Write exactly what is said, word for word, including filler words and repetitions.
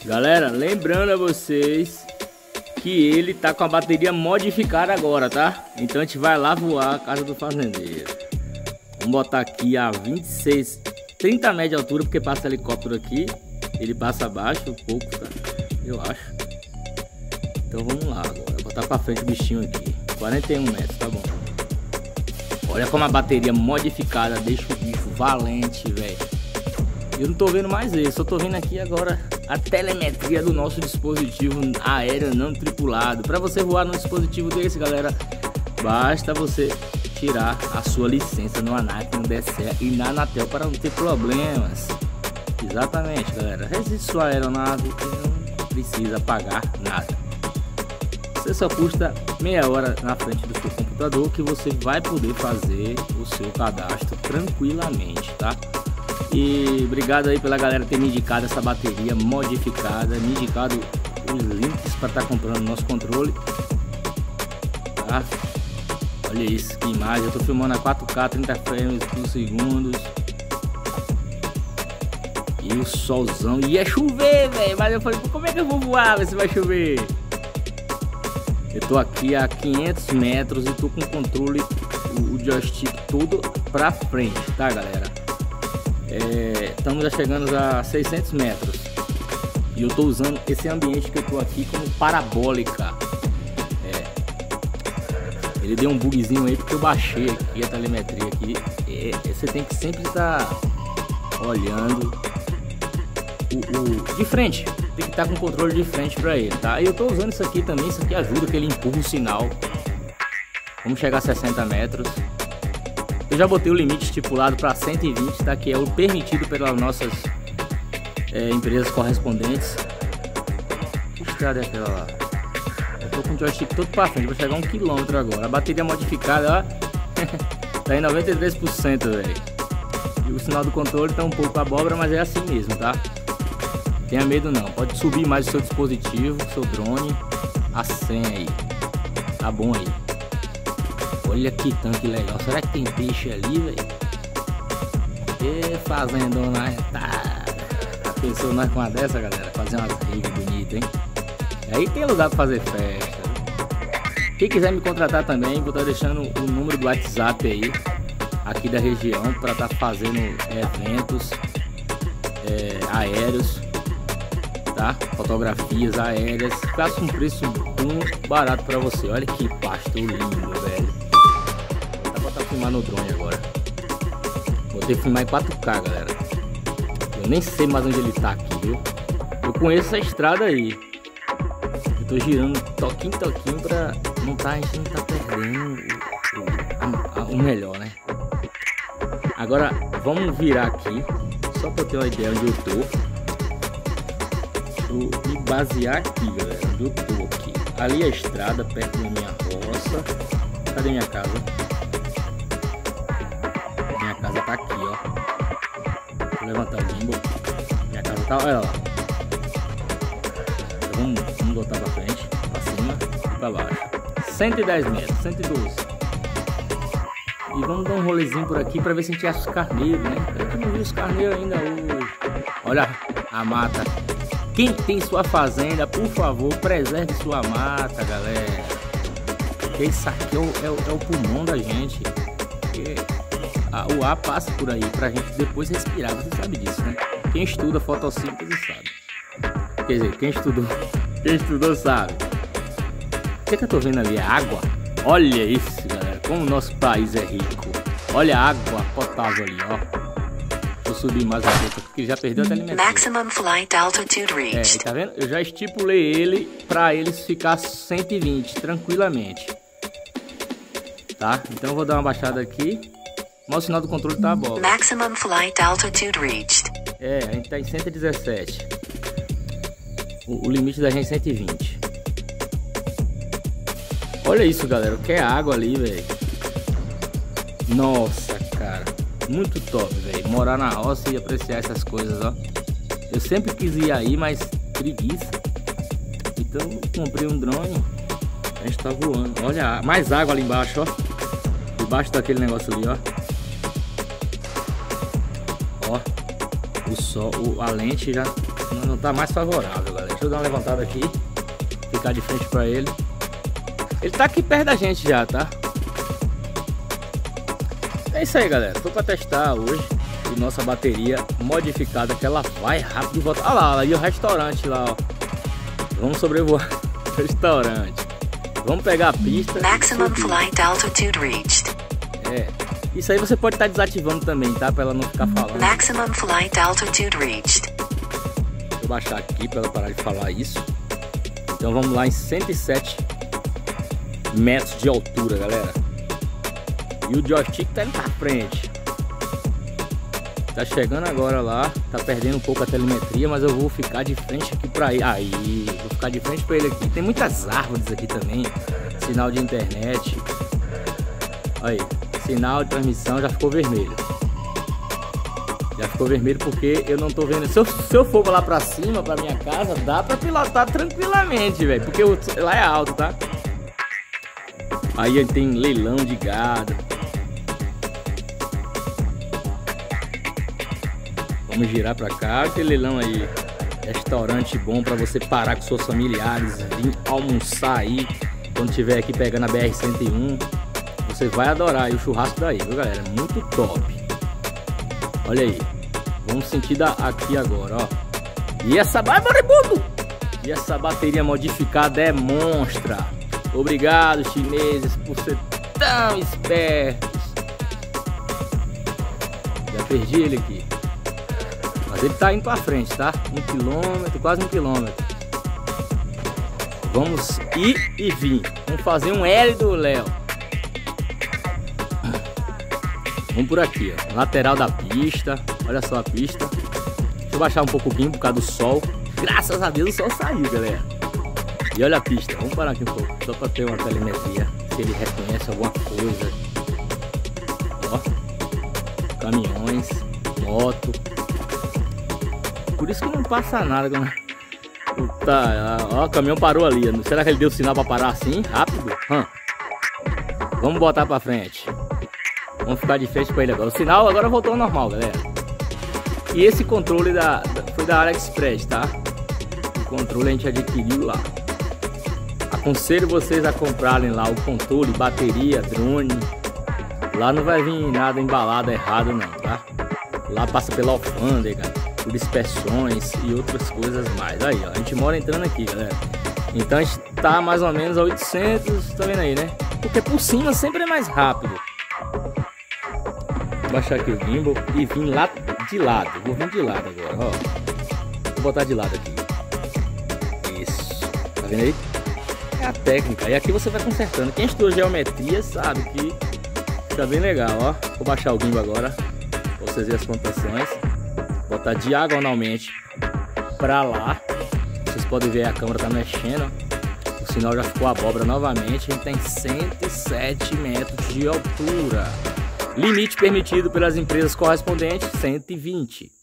Galera, lembrando a vocês que ele tá com a bateria modificada agora, tá? Então a gente vai lá voar a casa do fazendeiro. Vamos botar aqui a vinte e seis, trinta metros de altura, porque passa helicóptero aqui. Ele passa abaixo um pouco, tá? Eu acho. Então vamos lá agora. Vou botar pra frente o bichinho aqui. quarenta e um metros, tá bom. Olha como a bateria modificada deixa o bicho valente, velho. Eu não tô vendo mais ele, só tô vendo aqui agora a telemetria do nosso dispositivo aéreo não tripulado. Para você voar num dispositivo desse, galera, basta você tirar a sua licença no ANAC, no D S E e na Anatel para não ter problemas. Exatamente, galera. Registre sua aeronave e não precisa pagar nada. Você só custa meia hora na frente do seu computador que você vai poder fazer o seu cadastro tranquilamente, tá? E obrigado aí pela galera ter me indicado essa bateria modificada, me indicado os links para estar tá comprando nosso controle, tá? Olha isso, que imagem. Eu tô filmando a quatro K, trinta frames por segundo. E o solzão, ia chover, velho. Mas eu falei, como é que eu vou voar se vai chover? Eu tô aqui a quinhentos metros e tô com o controle, o joystick todo pra frente, tá, galera? É, estamos já chegando a seiscentos metros e eu tô usando esse ambiente que eu tô aqui como parabólica. É, ele deu um bugzinho aí porque eu baixei aqui a telemetria aqui. É, você tem que sempre estar olhando o, o de frente, tem que estar com o controle de frente para ele, tá? E eu tô usando isso aqui também, isso aqui ajuda que ele empurra o sinal. Vamos chegar a sessenta metros. Eu já botei o limite estipulado para cento e vinte, tá? Que é o permitido pelas nossas é, empresas correspondentes. Que estrada é aquela lá? Eu tô com o joystick todo para frente, vou chegar a um quilômetro agora. A bateria modificada, ó, tá em noventa e três por cento, velho. E o sinal do controle tá um pouco abóbora, mas é assim mesmo, tá? Tenha medo não, pode subir mais o seu dispositivo, o seu drone, a senha aí. Tá bom aí. Olha que tanque legal. Será que tem peixe ali, velho? E fazendona, tá? Já pensou nós com uma dessa, galera? Fazer umas rigas bonitas, hein? Aí tem lugar pra fazer festa. Quem quiser me contratar também, vou estar deixando o número do WhatsApp aí, aqui da região, para estar fazendo eventos é, aéreos, tá? Fotografias aéreas. Faço um preço muito barato para você. Olha que pasto lindo, velho. Vou filmar no drone agora. Vou ter que filmar em quatro K, galera. Eu nem sei mais onde ele tá aqui, viu? Eu conheço essa estrada aí. Eu tô girando toquinho, toquinho pra não tá, a gente não tá perdendo o, o, o melhor, né? Agora vamos virar aqui, só pra eu ter uma ideia onde eu tô. Vou me basear aqui, galera, onde eu tô aqui. Ali é a estrada, perto da minha roça. Cadê minha casa? Minha casa tá aqui, ó. Vou levantar o gimbal. Minha casa tá, olha lá. Então, vamos, vamos botar pra frente, pra cima e pra baixo. cento e dez metros, cento e doze. E vamos dar um rolezinho por aqui pra ver se a gente acha os carneiros, né? A gente não viu os carneiros ainda hoje. Olha a mata. Quem tem sua fazenda, por favor, preserve sua mata, galera. Porque isso aqui é o, é o, é o pulmão da gente. Porque a, o ar passa por aí pra gente depois respirar. Você sabe disso, né? Quem estuda fotossíntese sabe. Quer dizer, quem estudou, quem estudou sabe. O que, é que eu tô vendo ali? É água? Olha isso, galera. Como o nosso país é rico. Olha a água potável ali, ó. Vou subir mais um pouco porque já perdeu a telemetria. Maximum flight altitude reached. É, tá vendo? Eu já estipulei ele pra eles ficar cento e vinte tranquilamente. Tá? Então eu vou dar uma baixada aqui. Mas o sinal do controle tá bom. Maximum flight altitude reached. É, a gente tá em cento e dezessete. O, o limite da gente é cento e vinte. Olha isso, galera. O que é água ali, velho? Nossa, cara. Muito top, velho. Morar na roça e apreciar essas coisas, ó. Eu sempre quis ir aí, mas preguiça. Então comprei um drone. A gente tá voando. Olha, mais água ali embaixo, ó. Debaixo daquele negócio ali, ó. Ó. O sol, o, a lente já não tá mais favorável, galera. Deixa eu dar uma levantada aqui, ficar de frente pra ele. Ele tá aqui perto da gente já, tá? É isso aí, galera. Foi pra testar hoje e nossa bateria modificada, que ela vai rápido e volta. Olha lá, olha aí o restaurante lá, ó. Vamos sobrevoar o restaurante. Vamos pegar a pista. Maximum flight altitude reached. É. Isso aí você pode estar desativando também, tá? Pra ela não ficar falando. Maximum flight altitude reached. Deixa eu baixar aqui pra ela parar de falar isso. Então vamos lá em cento e sete metros de altura, galera. E o joystick tá indo pra frente. Tá chegando agora lá. Tá perdendo um pouco a telemetria, mas eu vou ficar de frente aqui pra ele. Aí, vou ficar de frente pra ele aqui. Tem muitas árvores aqui também. Sinal de internet. Aí, sinal de transmissão já ficou vermelho. Já ficou vermelho porque eu não tô vendo. Se eu, se eu for lá pra cima, pra minha casa, dá pra pilotar tranquilamente, velho. Porque o, lá é alto, tá? Aí tem leilão de gado. Vamos girar pra cá. Tem leilão aí. Restaurante bom pra você parar com seus familiares, vir almoçar aí. Quando tiver aqui pegando a B R cento e um. Você vai adorar aí o churrasco daí, viu, galera? Muito top. Olha aí. Vamos sentir da aqui agora, ó. E essa... Vai, moribundo! E essa bateria modificada é monstra. Obrigado, chineses, por ser tão espertos. Já perdi ele aqui. Mas ele tá indo pra frente, tá? Um quilômetro, quase um quilômetro. Vamos ir e vir. Vamos fazer um L do Léo. Vamos por aqui, ó. Lateral da pista. Olha só a pista. Deixa eu baixar um pouco o guinho por causa do sol. Graças a Deus o sol saiu, galera. E olha a pista. Vamos parar aqui um pouco. Só para ter uma telemetria. Se ele reconhece alguma coisa. Ó. Caminhões. Moto. Por isso que não passa nada. Tá, ó, o caminhão parou ali. Será que ele deu sinal para parar assim? Rápido? Hum. Vamos botar para frente. Vamos ficar de frente para ele agora. O sinal agora voltou ao normal, galera. E esse controle da, foi da AliExpress, tá? O controle a gente adquiriu lá. Aconselho vocês a comprarem lá o controle, bateria, drone. Lá não vai vir nada embalado errado não, tá? Lá passa pela alfândega, por inspeções e outras coisas mais. Aí, ó, a gente mora entrando aqui, galera. Então a gente tá mais ou menos a oitocentos, tá vendo aí, né? Porque por cima sempre é mais rápido. Vou baixar aqui o gimbal e vir lá de lado. Vou vir de lado agora, ó. Vou botar de lado aqui. Isso. Tá vendo aí? É a técnica. E aqui você vai consertando. Quem estudou geometria sabe que fica bem legal, ó. Vou baixar o gimbal agora pra vocês verem as pontuações. Botar diagonalmente pra lá. Vocês podem ver a câmera tá mexendo. O sinal já ficou abóbora novamente. A gente tem cento e sete metros de altura. Limite permitido pelas empresas correspondentes, cento e vinte.